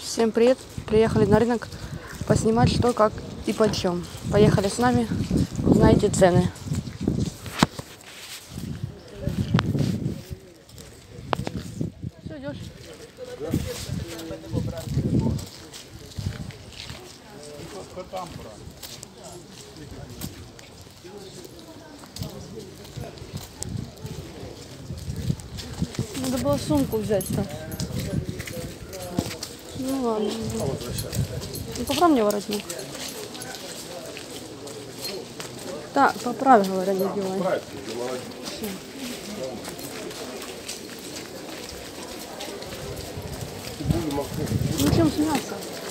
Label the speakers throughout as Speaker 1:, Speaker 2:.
Speaker 1: Всем привет! Приехали на рынок поснимать, что, как и почем. Поехали с нами, узнаете цены. Все, идешь? Надо было сумку взять-то. Ну ладно. Ну поправь мне воротник. Так, поправь, говоря, не делай. Все. Ну чем с мяса?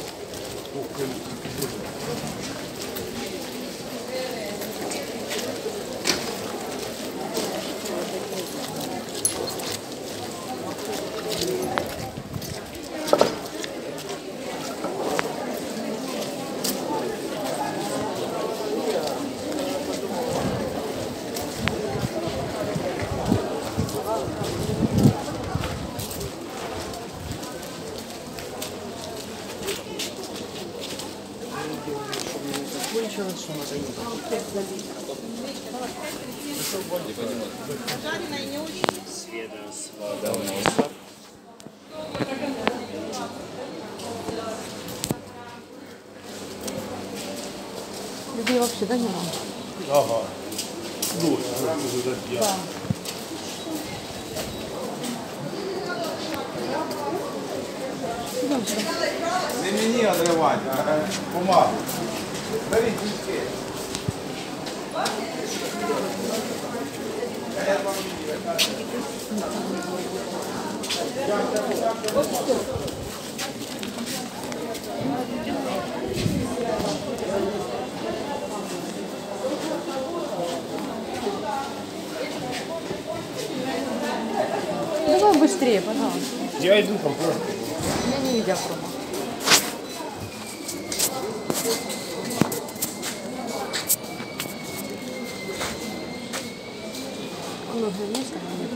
Speaker 1: Людей вообще, да, не надо?
Speaker 2: Ага.
Speaker 1: Да. Идем сюда.
Speaker 2: Не мені одривати, а бумагу. Беріть дітки.
Speaker 1: Давай быстрее, пожалуйста.
Speaker 2: Я йду там просто.
Speaker 1: Я не видя проба. Много места нет.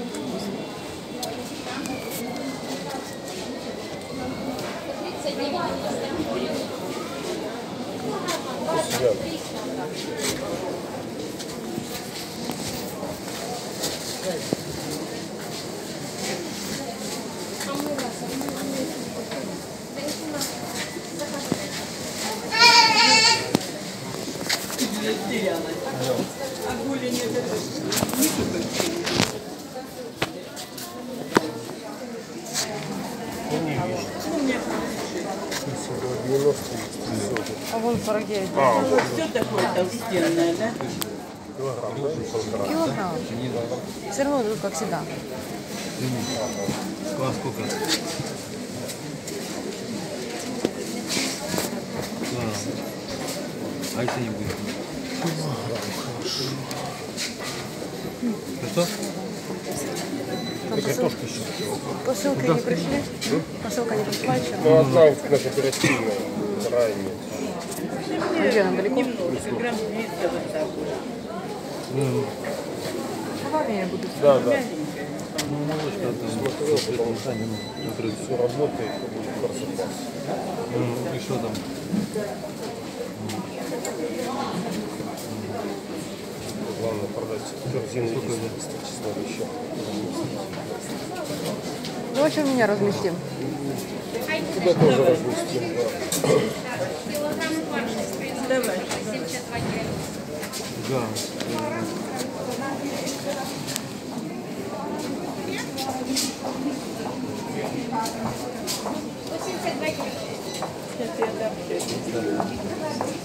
Speaker 1: А вон 49.
Speaker 3: Все такое толстенное, да?
Speaker 1: Килограмм. Все равно, ну, как всегда.
Speaker 4: Класс сколько? А если не будет? Что?
Speaker 2: Картошка еще.
Speaker 1: Посылка не пришли? Посылка не пришла еще?
Speaker 2: Ну, одна наша оперативная, вторая нет.
Speaker 1: Где она, далеко?
Speaker 3: Немножко, грамм 200 вот так вот.
Speaker 1: Побавнее будет.
Speaker 2: Да, да.
Speaker 4: Ну, молочка там
Speaker 2: Смотрел, потому что все работает, будет красота.
Speaker 4: Ну, и что там?
Speaker 2: Главное продать корзину числа еще.
Speaker 1: Ну, в общем, меня разместим.
Speaker 2: Тебя тоже разместим, да.
Speaker 3: Давай.
Speaker 4: Да.
Speaker 3: Сейчас я дам все.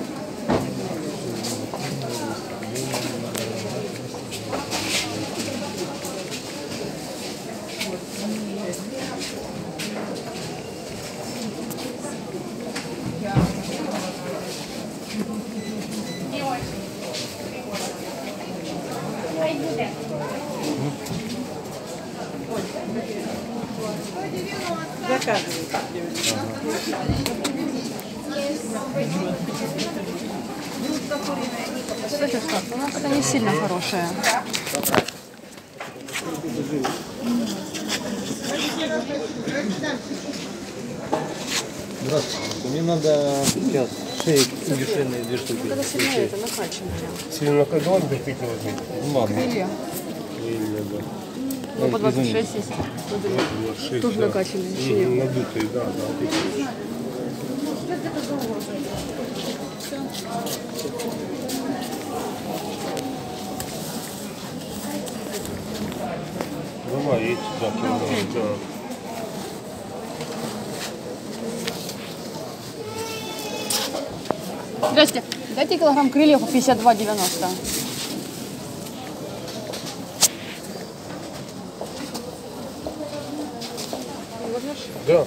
Speaker 3: Заказывай.
Speaker 1: Слышишь, как? У нас это не сильно хорошая.
Speaker 4: Здравствуйте. Мне надо сейчас шеи удешевленные 2 штуки.
Speaker 1: Это сильнее, это накачанное.
Speaker 2: Сильно накладывал, да пить возьми.
Speaker 4: Ну ладно.
Speaker 1: Крылья.
Speaker 2: Или, да.
Speaker 1: Ну, по 26 есть.
Speaker 2: Вот,
Speaker 1: Тоже
Speaker 2: да.
Speaker 1: накачанные. Еще не было.
Speaker 2: Надутые, да, да. Давай, едь сюда. Да.
Speaker 1: Здрасте. Дайте килограмм крыльев по 52,90.
Speaker 2: Да.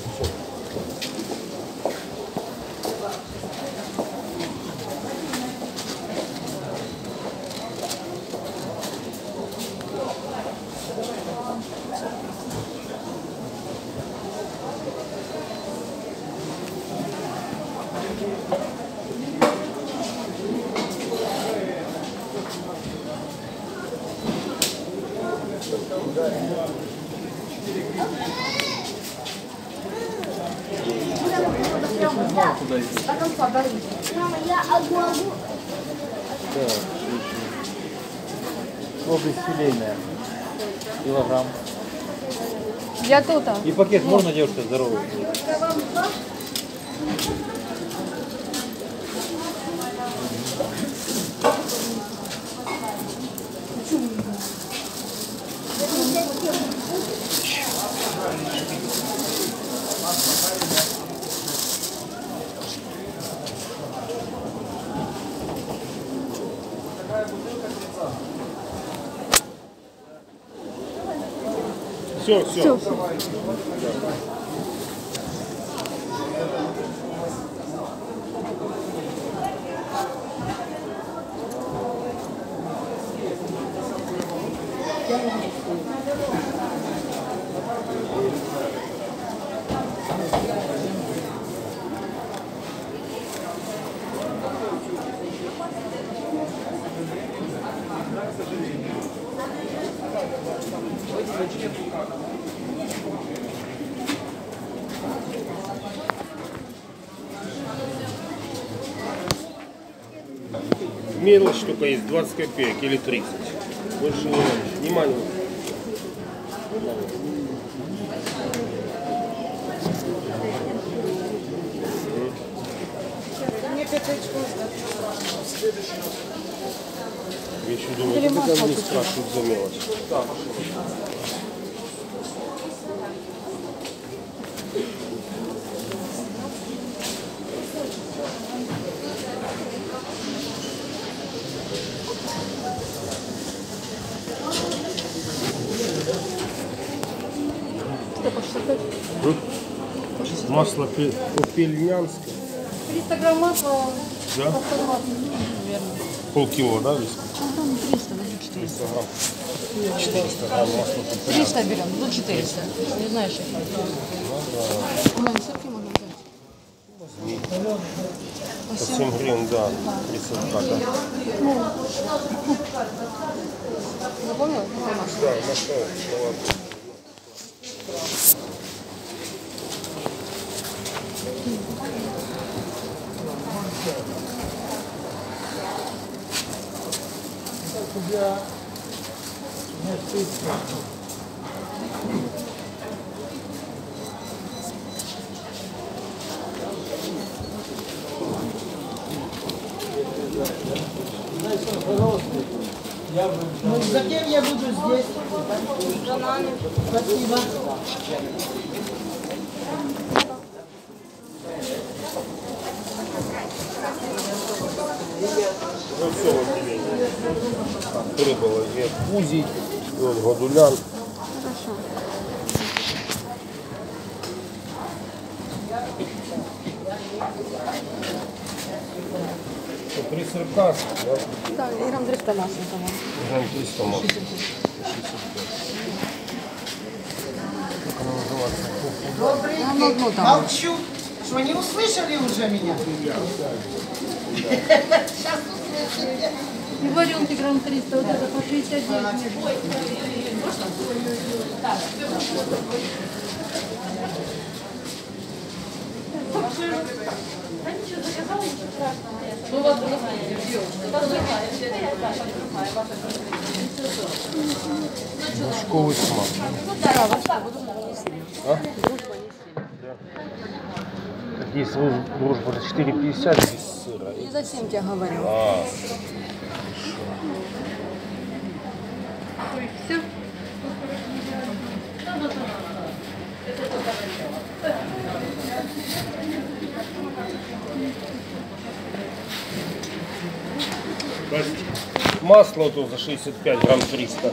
Speaker 4: Обувь филейная. Килограмм.
Speaker 1: Я тут.
Speaker 4: И пакет можно, девушка, здоровый?
Speaker 2: Все. Мелочь только есть 20 копеек или 30. Больше не надо. Внимание. Я еще думаю, как это они спрашивают за мелочь. Масло по-пельнянское.
Speaker 1: 300 грамм масла.
Speaker 2: Да?
Speaker 1: Наверное.
Speaker 2: Полкило, да, виски?
Speaker 1: Грамм 300, даже 400.
Speaker 2: 300 грамм. 400 грамм масла по-пельнянское.
Speaker 1: 300 берем, ну 400. Не знаешь, что это. Сырки можно взять.
Speaker 2: По 7 гривен, да. 30 да.
Speaker 1: Запомнила? Какое масло?
Speaker 2: Да, нашел.
Speaker 3: Затем я буду здесь. Спасибо.
Speaker 2: Ну все в отделении. Рыба есть кузий, и вот годулян.
Speaker 1: Хорошо.
Speaker 2: Что, 340, да?
Speaker 1: Так, и грамм 300 масла, по-моему.
Speaker 2: Грамм 300 масла. Как она называется?
Speaker 3: Добрый
Speaker 1: Я
Speaker 3: день.
Speaker 1: могу там.
Speaker 3: Молчу. Что, не услышали уже меня? Сейчас услышите.
Speaker 5: И варенки грамм 300, вот это по 69 между.
Speaker 2: Вершковый смак. А? Если дружба за 4,50 без сыра.
Speaker 1: Не зачем тебе говорю.
Speaker 2: А,
Speaker 5: Все.
Speaker 2: масло то за 65 грамм 300.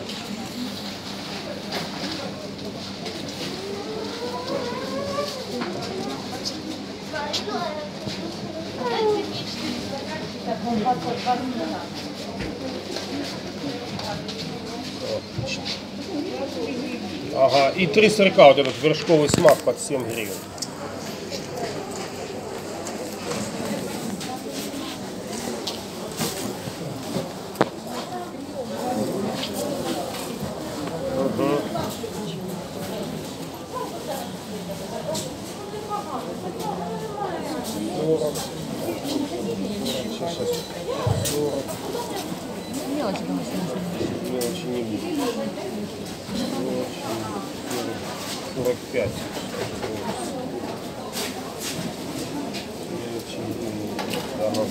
Speaker 2: Ага, и 3 сырка, вот этот вершковый смак под 7 гривен. Мелочи не будет. 45. Мелочи не будет. Ага.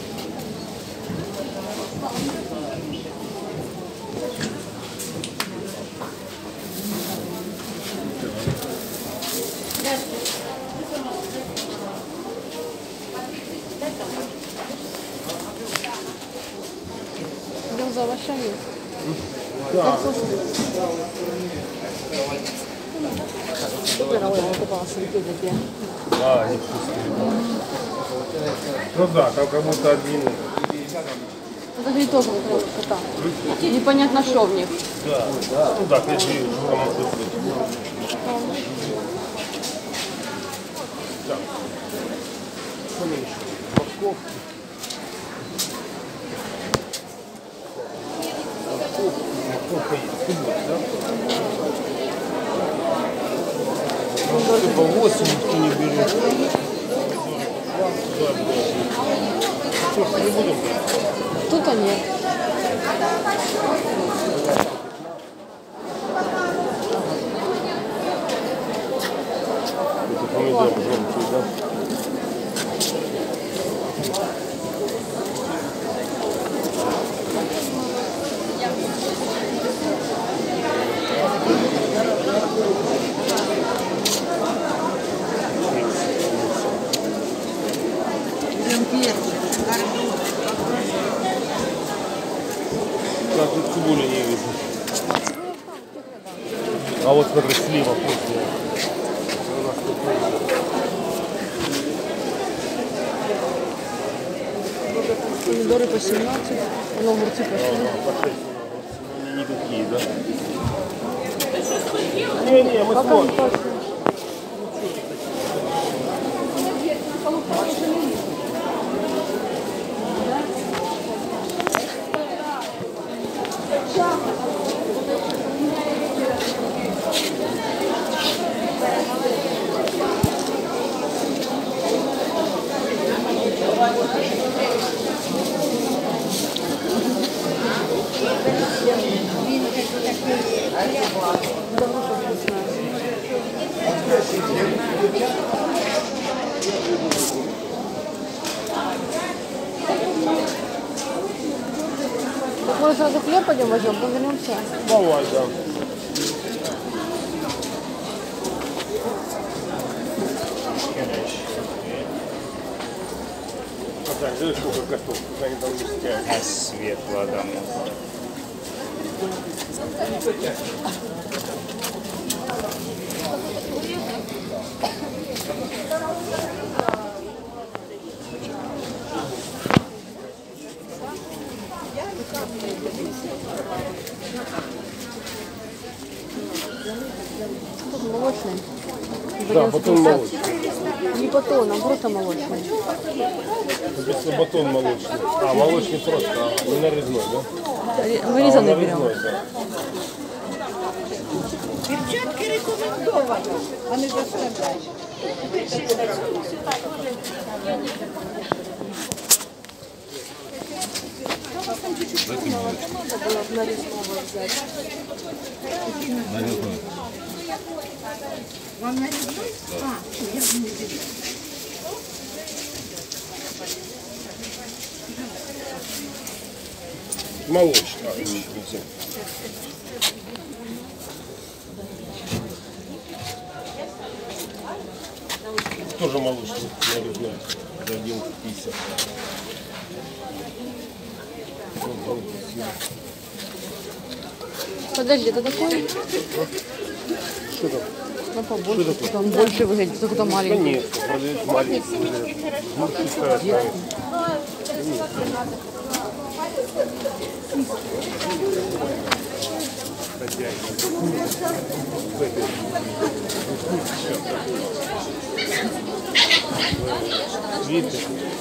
Speaker 1: Идем за овощами.
Speaker 2: Да.
Speaker 1: Супер, ой, я купала сырки такие.
Speaker 2: Да, они вкусные. Ну да, там как будто один.
Speaker 1: Это же тоже кота. Непонятно, что в них.
Speaker 2: Да, да. Ну да, если что может быть. Так. Что мне еще? Морковки. Морковка есть. Суббота, да? По 8 никто не берет. Что, не будем брать?
Speaker 1: Тут нет.
Speaker 2: Это помидор громкий, да? Да, тут цибули не вижу. А вот смотри, слива вкусная.
Speaker 1: Помидоры по 17, но огурцы по 6.
Speaker 2: По 6. Они не такие, да? Не, мы смотрим.
Speaker 1: Так мы сразу хлеб пойдем возьмем, повернемся.
Speaker 2: Давай, да. Так, знаешь, сколько котов? Как они там вместяют?
Speaker 3: А светло, да.
Speaker 1: Тут молочный.
Speaker 2: Да, батон молочный.
Speaker 1: Не батон, а просто молочный.
Speaker 2: Если батон молочный. А, молочный просто, не нарезной, да?
Speaker 1: Вырезанный берем.
Speaker 2: Нарезной, да.
Speaker 5: Дівчатки рекомендовано, а не заставляють.
Speaker 1: Надо было нарезного взять.
Speaker 5: Вам нарезной? А, я не беру.
Speaker 2: Молочный. Тоже молочный, нарезной. За 11,50.
Speaker 1: Подожди, это такой?
Speaker 2: Что там?
Speaker 1: Ну, побольше. Там больше выглядит, только маленький.
Speaker 2: Конечно, продают маленький. Мурчишка оставит. Видите?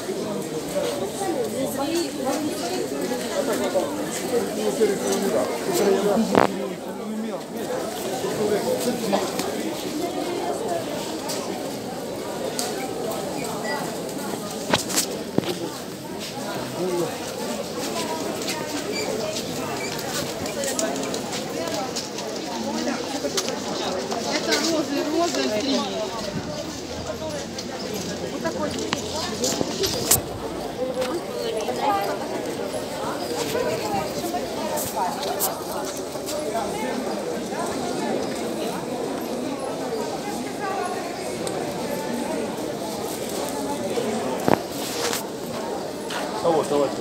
Speaker 5: Это розы 3.
Speaker 2: А вот, давайте.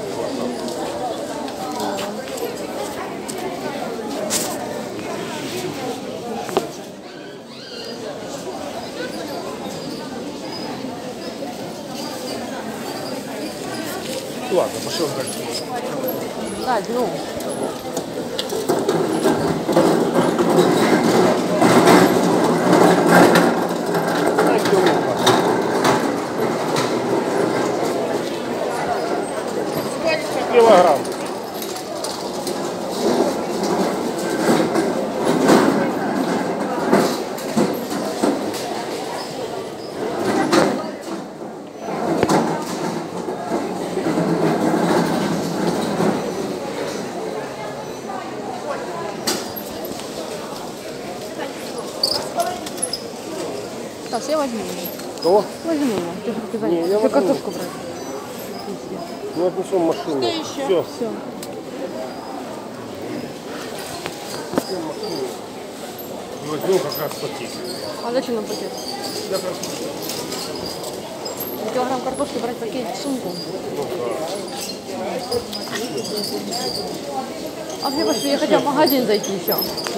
Speaker 2: Ладно, пошел дальше.
Speaker 1: Да, ну.
Speaker 2: Килограмм.
Speaker 1: Так, я возьму.
Speaker 2: Кого?
Speaker 1: Возьму его. Ты же
Speaker 2: Не, я
Speaker 1: Ты
Speaker 2: возьму.
Speaker 1: картошку брать.
Speaker 2: Ну, отнесем в машину. Все.
Speaker 1: Все.
Speaker 2: Возьмем как раз пакет.
Speaker 1: А зачем нам пакет? Килограмм картошки брать пакет в сумку. А мне пошли, я хотела в магазин зайти еще.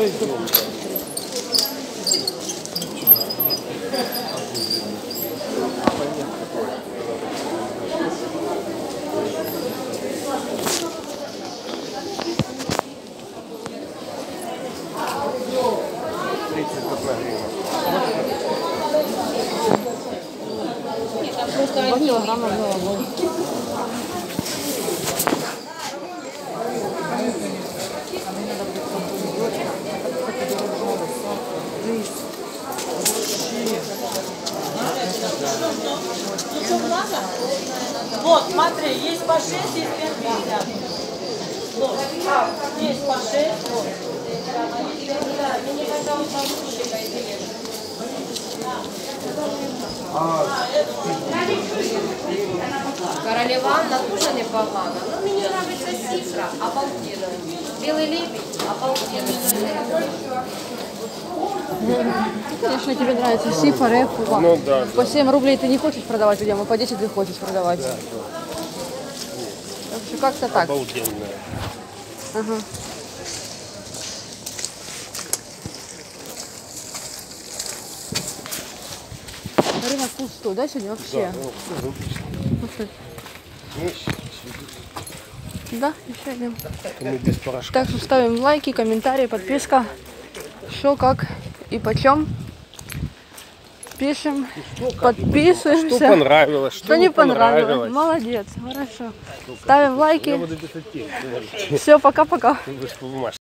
Speaker 1: Два килограмма взяла.
Speaker 6: Вот, смотри, есть по 6, есть 5,50. Вот, есть по 6, вот.
Speaker 7: Королева Анна тоже непогана. Но мне нравится цифра, обалденно. Белый лебедь, обалденно.
Speaker 1: Конечно, тебе нравится сифа, рэп, ува.
Speaker 2: Ну да.
Speaker 1: По 7 рублей ты не хочешь продавать людям, а по 10 ты хочешь продавать. Так что как-то так.
Speaker 2: Обалденная.
Speaker 1: Ага. Рынок пустой, да, сегодня вообще? Да, еще один.
Speaker 2: Мы без порошка.
Speaker 1: Так что ставим лайки, комментарии, подписка. Что, как и почем. Пишем, подписываемся.
Speaker 2: Что понравилось, что
Speaker 1: не понравилось. Молодец, хорошо. Ставим лайки.
Speaker 2: Я буду писать текст.
Speaker 1: Все, пока-пока.
Speaker 2: Вы же по бумажке.